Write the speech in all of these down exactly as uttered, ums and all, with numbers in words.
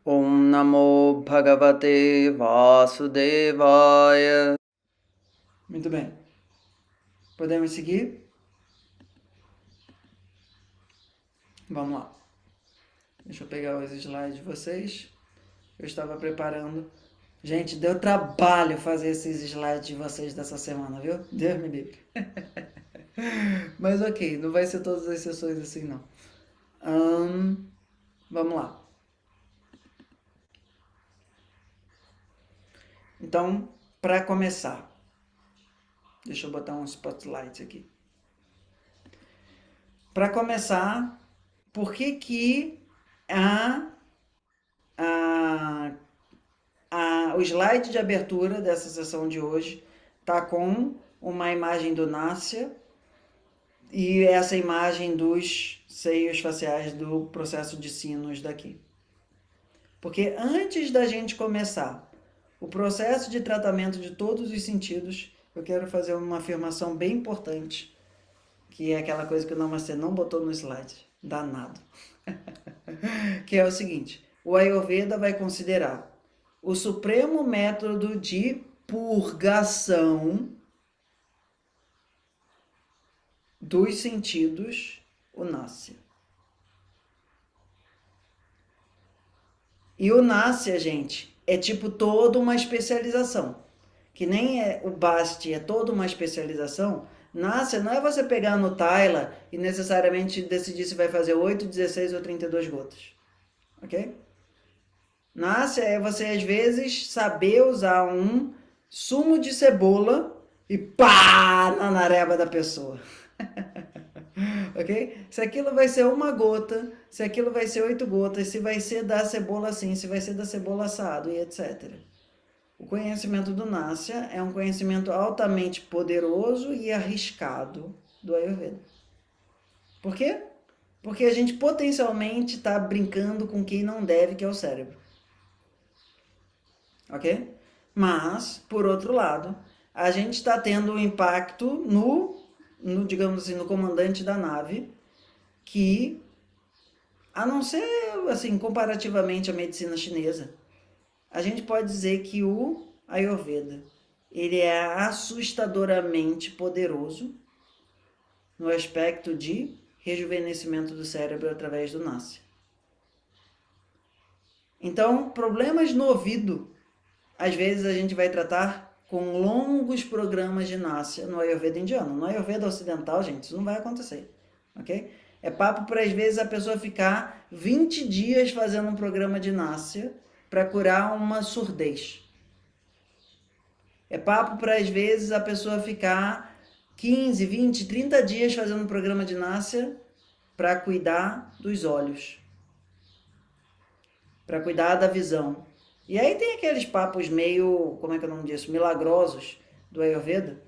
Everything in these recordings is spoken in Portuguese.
Om Namo Bhagavate Vasudevaya. Muito bem. Podemos seguir? Vamos lá. Deixa eu pegar os slides de vocês. Eu estava preparando. Gente, deu trabalho fazer esses slides de vocês dessa semana, viu? Deus me livre. Mas ok, não vai ser todas as sessões assim, não. Hum, vamos lá. Então, para começar, deixa eu botar um spotlight aqui. Para começar, por que que a, a, a, o slide de abertura dessa sessão de hoje tá com uma imagem do Nasya e essa imagem dos seios faciais do processo de sinos daqui? Porque antes da gente começar o processo de tratamento de todos os sentidos, eu quero fazer uma afirmação bem importante, que é aquela coisa que o Namastê não botou no slide, danado. Que é o seguinte: o Ayurveda vai considerar o supremo método de purgação dos sentidos, o Nasya. E o Nasya, gente, é tipo toda uma especialização. Que nem é, o Basti é toda uma especialização. Nasya não é você pegar no Tyla e necessariamente decidir se vai fazer oito, dezesseis ou trinta e duas gotas. Ok? Nasya é você, às vezes, saber usar um sumo de cebola e pá na nareba da pessoa. Ok? Se aquilo vai ser uma gota, se aquilo vai ser oito gotas, se vai ser da cebola assim, se vai ser da cebola assado e etcétera. O conhecimento do Nasya é um conhecimento altamente poderoso e arriscado do Ayurveda. Por quê? Porque a gente potencialmente está brincando com quem não deve, que é o cérebro. Ok? Mas, por outro lado, a gente está tendo um impacto no, no, digamos assim, no comandante da nave, que, a não ser, assim, comparativamente à medicina chinesa, a gente pode dizer que o Ayurveda, ele é assustadoramente poderoso no aspecto de rejuvenescimento do cérebro através do Nasya. Então, problemas no ouvido, às vezes a gente vai tratar com longos programas de Nasya no Ayurveda indiano. No Ayurveda ocidental, gente, isso não vai acontecer, ok? É papo para, às vezes, a pessoa ficar vinte dias fazendo um programa de Nasya para curar uma surdez. É papo para, às vezes, a pessoa ficar quinze, vinte, trinta dias fazendo um programa de Nasya para cuidar dos olhos, para cuidar da visão. E aí tem aqueles papos meio, como é que é o nome disso, milagrosos do Ayurveda,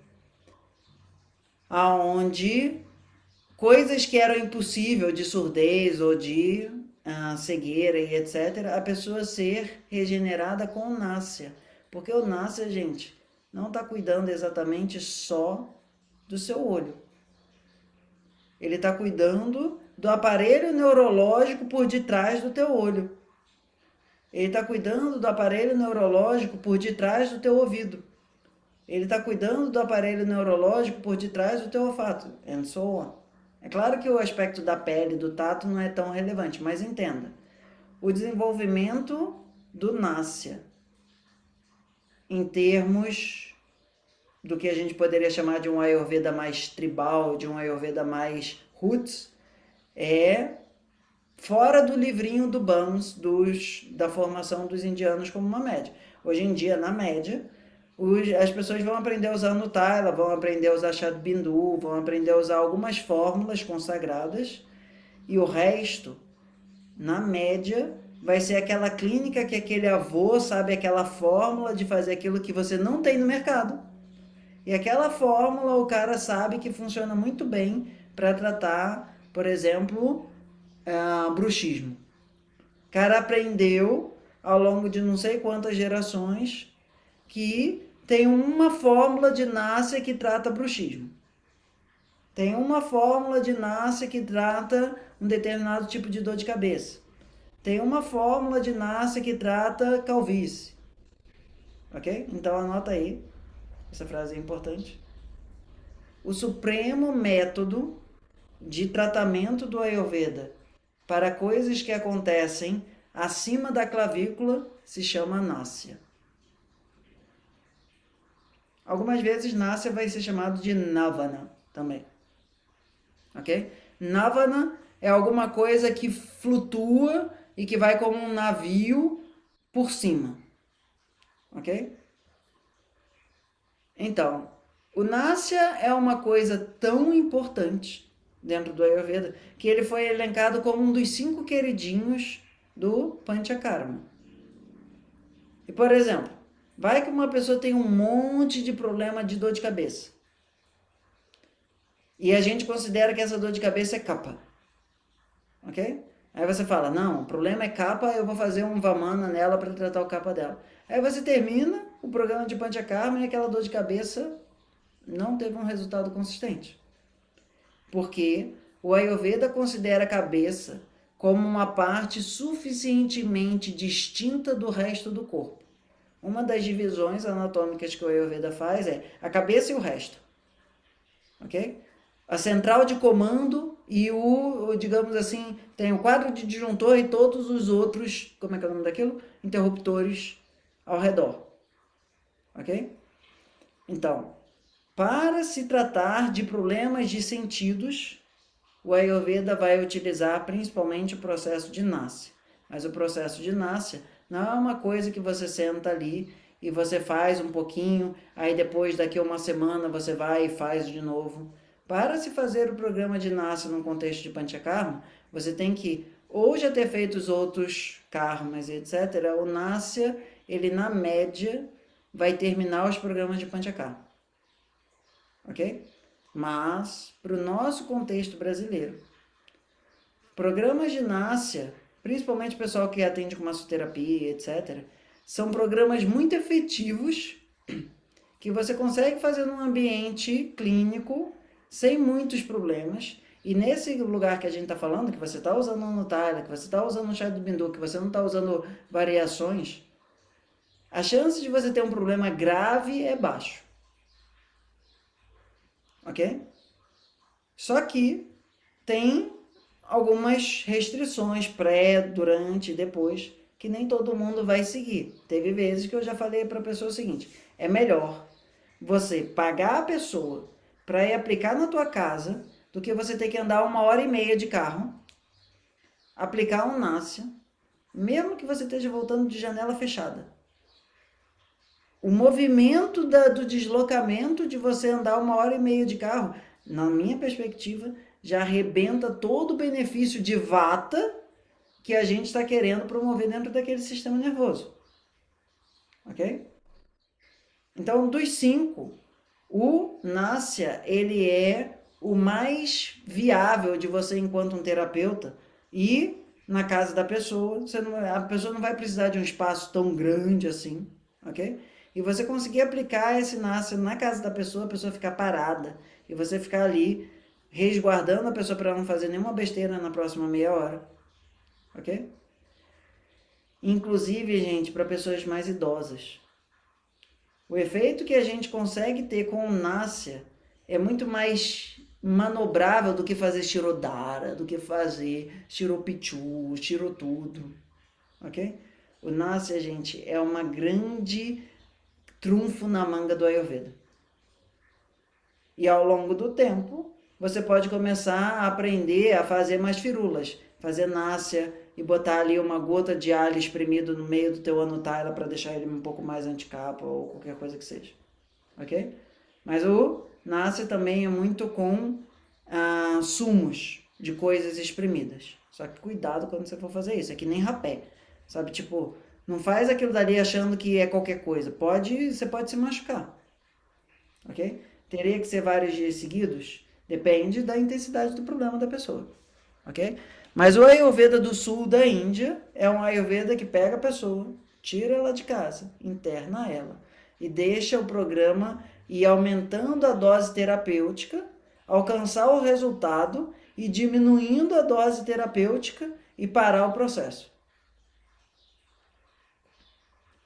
aonde coisas que eram impossíveis de surdez ou de uh, cegueira e etcétera, a pessoa ser regenerada com o Nasya. Porque o Nasya, gente, não está cuidando exatamente só do seu olho. Ele está cuidando do aparelho neurológico por detrás do teu olho. Ele está cuidando do aparelho neurológico por detrás do teu ouvido. Ele está cuidando do aparelho neurológico por detrás do teu olfato, and so on. É claro que o aspecto da pele, do tato, não é tão relevante, mas entenda. O desenvolvimento do Nasya, em termos do que a gente poderia chamar de um Ayurveda mais tribal, de um Ayurveda mais roots, é fora do livrinho do Bams dos, da formação dos indianos como uma média. Hoje em dia, na média, os, as pessoas vão aprender a usar Nutella, vão aprender a usar chá de bindu, vão aprender a usar algumas fórmulas consagradas, e o resto, na média, vai ser aquela clínica que aquele avô sabe aquela fórmula de fazer aquilo que você não tem no mercado. E aquela fórmula o cara sabe que funciona muito bem para tratar, por exemplo, uh, bruxismo. O cara aprendeu ao longo de não sei quantas gerações que tem uma fórmula de Nasya que trata bruxismo. Tem uma fórmula de Nasya que trata um determinado tipo de dor de cabeça. tem uma fórmula de Nasya que trata calvície. Ok? Então anota aí, essa frase é importante. O supremo método de tratamento do Ayurveda para coisas que acontecem acima da clavícula se chama Nasya. Algumas vezes Nasya vai ser chamado de Navana também. Ok? Navana é alguma coisa que flutua e que vai como um navio por cima. Ok? Então, o Nasya é uma coisa tão importante dentro do Ayurveda que ele foi elencado como um dos cinco queridinhos do Panchakarma. E, por exemplo, vai que uma pessoa tem um monte de problema de dor de cabeça. E a gente considera que essa dor de cabeça é kapha. Ok? Aí você fala, não, o problema é kapha, eu vou fazer um vamana nela para tratar o kapha dela. Aí você termina o programa de Panchakarma e aquela dor de cabeça não teve um resultado consistente. Porque o Ayurveda considera a cabeça como uma parte suficientemente distinta do resto do corpo. Uma das divisões anatômicas que o Ayurveda faz é a cabeça e o resto. Ok? A central de comando e o, digamos assim, tem o quadro de disjuntor e todos os outros, como é que é o nome daquilo? Interruptores ao redor. Ok? Então, para se tratar de problemas de sentidos, o Ayurveda vai utilizar principalmente o processo de Nasya. Mas o processo de Nasya não é uma coisa que você senta ali e você faz um pouquinho, aí depois daqui a uma semana você vai e faz de novo. Para se fazer o programa de Nasya no contexto de Panchakarma, você tem que ou já ter feito os outros karmas, etcétera. O Nasya, ele na média, vai terminar os programas de Panchakarma. Ok? Mas, para o nosso contexto brasileiro, programas de Nasya, principalmente o pessoal que atende com massoterapia, etcétera, são programas muito efetivos que você consegue fazer num ambiente clínico sem muitos problemas. E nesse lugar que a gente está falando, que você está usando no Nutala, que você está usando no chá do Bindu, que você não está usando variações, a chance de você ter um problema grave é baixo. Ok? Só que tem algumas restrições pré, durante e depois que nem todo mundo vai seguir. Teve vezes que eu já falei para a pessoa o seguinte, é melhor você pagar a pessoa para ir aplicar na tua casa do que você ter que andar uma hora e meia de carro, aplicar um Nasya, mesmo que você esteja voltando de janela fechada. O movimento da, do deslocamento de você andar uma hora e meia de carro, na minha perspectiva, já arrebenta todo o benefício de vata que a gente está querendo promover dentro daquele sistema nervoso. Ok? Então, dos cinco, o Nasya, ele é o mais viável de você enquanto um terapeuta ir na casa da pessoa. Você não, a pessoa não vai precisar de um espaço tão grande assim, ok? E você conseguir aplicar esse Nasya na casa da pessoa, a pessoa ficar parada. E você ficar ali resguardando a pessoa para não fazer nenhuma besteira na próxima meia hora. Ok? Inclusive, gente, para pessoas mais idosas. O efeito que a gente consegue ter com o Nasya é muito mais manobrável do que fazer Shirodhara, do que fazer Shiropichu, Shirotudo. Ok? O Nasya, gente, é uma grande trunfo na manga do Ayurveda. E ao longo do tempo, você pode começar a aprender a fazer mais firulas, fazer Nasya e botar ali uma gota de alho espremido no meio do teu Anutaila para deixar ele um pouco mais anticapa ou qualquer coisa que seja. Ok? Mas o Nasya também é muito com ah, sumos de coisas espremidas. Só que cuidado quando você for fazer isso. É que nem rapé. Sabe, tipo, não faz aquilo dali achando que é qualquer coisa. Pode, você pode se machucar. Ok? Teria que ser vários dias seguidos? Depende da intensidade do problema da pessoa. Ok? Mas o Ayurveda do sul da Índia é um Ayurveda que pega a pessoa, tira ela de casa, interna ela e deixa o programa ir aumentando a dose terapêutica, alcançar o resultado e diminuindo a dose terapêutica e parar o processo.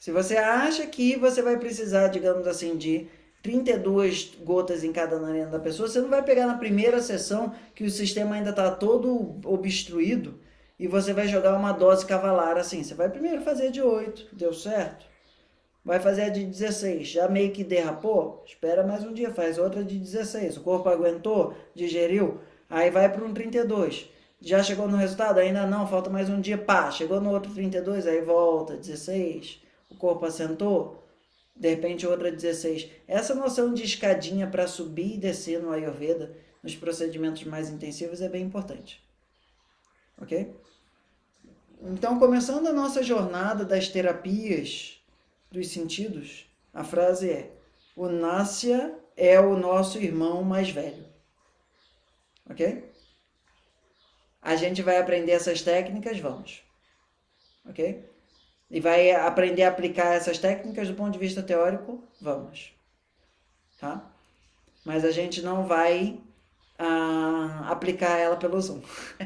Se você acha que você vai precisar, digamos assim, de trinta e duas gotas em cada narina da pessoa, você não vai pegar na primeira sessão que o sistema ainda está todo obstruído e você vai jogar uma dose cavalar assim. Você vai primeiro fazer de oito, deu certo? Vai fazer a de dezesseis, já meio que derrapou? Espera mais um dia, faz outra de dezesseis. O corpo aguentou, digeriu, aí vai para um trinta e dois. Já chegou no resultado? Ainda não, falta mais um dia, pá, chegou no outro trinta e dois, aí volta, dezesseis. O corpo assentou, de repente outra dezesseis. Essa noção de escadinha para subir e descer no Ayurveda, nos procedimentos mais intensivos, é bem importante. Ok? Então, começando a nossa jornada das terapias dos sentidos, a frase é: o Nasya é o nosso irmão mais velho. Ok? A gente vai aprender essas técnicas, vamos. Ok? E vai aprender a aplicar essas técnicas do ponto de vista teórico, vamos. Tá? Mas a gente não vai ah, aplicar ela pelo Zoom.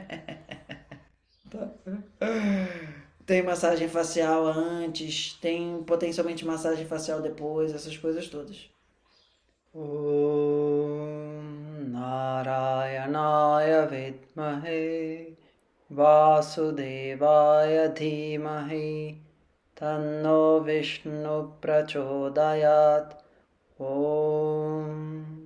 Tá? Tem massagem facial antes, tem potencialmente massagem facial depois, essas coisas todas. Om Narayanaya Vidmahe Vasudevaya Dhimahi Tanno Vishnu Prachodayat Om